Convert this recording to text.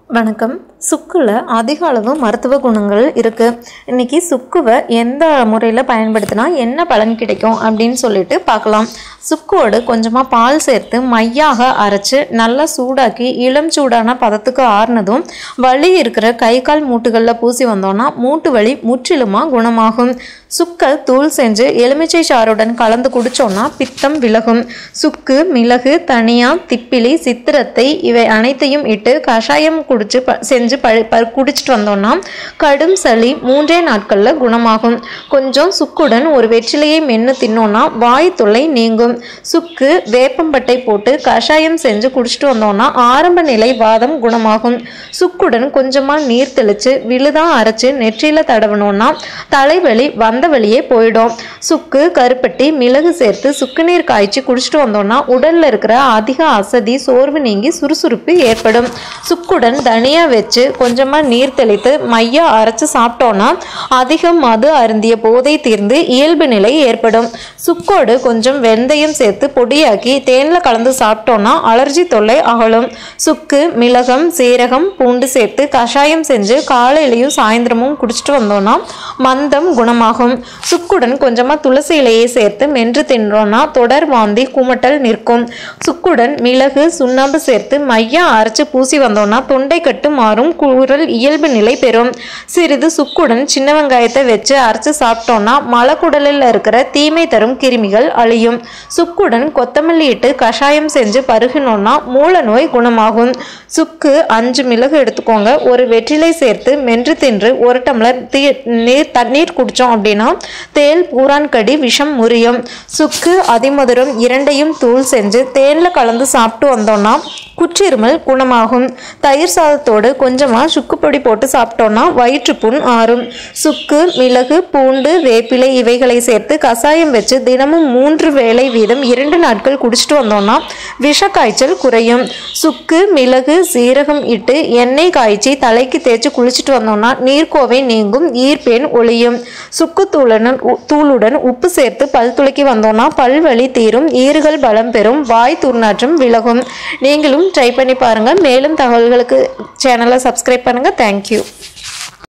வணக்கம். சுக்குல அதிக அளவு மருத்துவ குணங்கள் இருக்குது. இன்றைக்கி சுக்குவை எந்த முறையில் பயன்படுத்தினா என்ன பலன் கிடைக்கும் அப்படின்னு சொல்லிட்டு பார்க்கலாம். சுக்கோடு கொஞ்சமாக பால் சேர்த்து மையாக அரைச்சி நல்லா சூடாக்கி இளம் சூடான பதத்துக்கு ஆறுனதும் வலி இருக்கிற கை கால் மூட்டுகளில் பூசி வந்தோன்னா மூட்டு வலி முற்றிலுமாக குணமாகும். சுக்கை தூள் செஞ்சு எலுமிச்சை சாறுடன் கலந்து குடித்தோன்னா பித்தம் விலகும். சுக்கு, மிளகு, தனியா, திப்பிலி, சித்திரத்தை இவை அனைத்தையும் இட்டு கஷாயம் செஞ்சு குடிச்சிட்டு வந்தோம்னா கடும் சளி 3 நாட்களில் குணமாகும். கொஞ்சம் சுக்குடன் ஒரு வெற்றிலையை மென்று தின்னோன்னா வாய் தொல்லை நீங்கும். சுக்கு, வேப்பம்பட்டை போட்டு கஷாயம் செஞ்சு குடிச்சிட்டு வந்தோம்னா ஆரம்ப நிலை வாதம் குணமாகும். சுக்குடன் கொஞ்சமாக நீர் தெளித்து விழுதாக அரைச்சி நெற்றியில் தடவணும்னா தலைவலி வந்த வழியே போயிடும். சுக்கு, கருப்பட்டி, மிளகு சேர்த்து சுக்கு நீர் காய்ச்சி குடிச்சிட்டு வந்தோம்னா உடலில் இருக்கிற அதிக அசதி, சோர்வு நீங்கி சுறுசுறுப்பு ஏற்படும். சுக்குடன் தனியா வச்சு கொஞ்சமாக நீர் தெளித்து மையா அரைச்சு சாப்பிட்டோன்னா அதிகம் மது அருந்திய போதை தீர்ந்து இயல்பு நிலை ஏற்படும். சுக்கோடு கொஞ்சம் வெந்தயம் சேர்த்து பொடியாக்கி தேனில் கலந்து சாப்பிட்டோன்னா அலர்ஜி தொல்லை அகலும். சுக்கு, மிளகம், சீரகம், பூண்டு சேர்த்து கஷாயம் செஞ்சு காலையிலையும் சாயந்தரமும் குடிச்சிட்டு வந்தோன்னா மந்தம் குணமாகும். சுக்குடன் கொஞ்சமாக துளசி இலையை சேர்த்து மென்று தின்றோன்னா தொடர் வாந்தி, குமட்டல் நிற்கும். சுக்குடன் மிளகு, சுண்ணாம்பு சேர்த்து மையா அரைச்சு பூசி வந்தோன்னா தொண்டை கட்டு மாறும், குரல் இயல்பு நிலை பெறும். சிறிது சுக்குடன் சின்ன வெங்காயத்தை வச்சு அரைச்சு சாப்பிட்டோன்னா மலக்குடலில் இருக்கிற தீமை தரும் கிருமிகள் அழியும். சுக்குடன் கொத்தமல்லி இட்டு கஷாயம் செஞ்சு பருகினோன்னா மூல நோய் குணமாகும். சுக்கு 5 மிளகு எடுத்துக்கோங்க. ஒரு வெற்றிலை சேர்த்து மென்று தின்று 1 டம்ளர் தண்ணீர் குடித்தோம் அப்படின்னா தேல், பூரான் கடி, விஷம் முறியும். சுக்கு, அதிமதுரம் இரண்டையும் தூள் செஞ்சு தேனில் கலந்து சாப்பிட்டு வந்தோன்னா குற்றிருமல் குணமாகும். தயிர் சாதத்தோடு கொஞ்சமாக சுக்குப்பொடி போட்டு சாப்பிட்டோன்னா வயிற்றுப்புண் ஆறும். சுக்கு, மிளகு, பூண்டு, வேப்பிலை இவைகளை சேர்த்து கஷாயம் வச்சு தினமும் 3 வேளை வீதம் 2 நாட்கள் குடிச்சிட்டு வந்தோன்னா விஷக்காய்ச்சல் குறையும். சுக்கு, மிளகு, சீரகம் இட்டு எண்ணெய் காய்ச்சி தலைக்கு தேய்ச்சி குளிச்சுட்டு வந்தோன்னா நீர்க்கோவை நீங்கும், ஈர்ப்பேன் ஒளியும். சுக்கு தூளுடன் உப்பு சேர்த்து பல் துளக்கி வந்தோன்னா பல்வலி தீரும், ஈறுகள் பலம் பெறும், வாய் துர்நாற்றம் விலகும். நீங்களும் ட்ரை பண்ணி பாருங்கள். மேலும் தகவல்களுக்கு சேனலை சப்ஸ்கிரைப் பண்ணுங்கள். தேங்க்யூ.